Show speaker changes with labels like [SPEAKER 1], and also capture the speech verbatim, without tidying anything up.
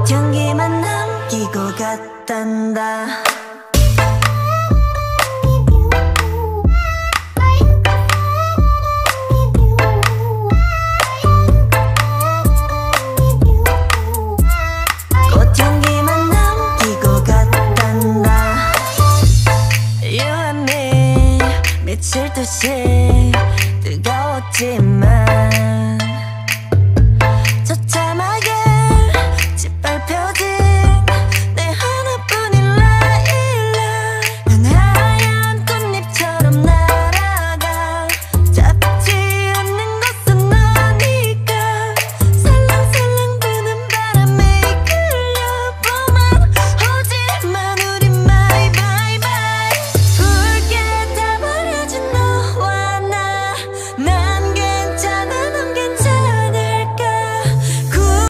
[SPEAKER 1] 꽃향기만 남기고 갔단다. 꽃향기만 남기고 갔단다. You and me 미칠 듯이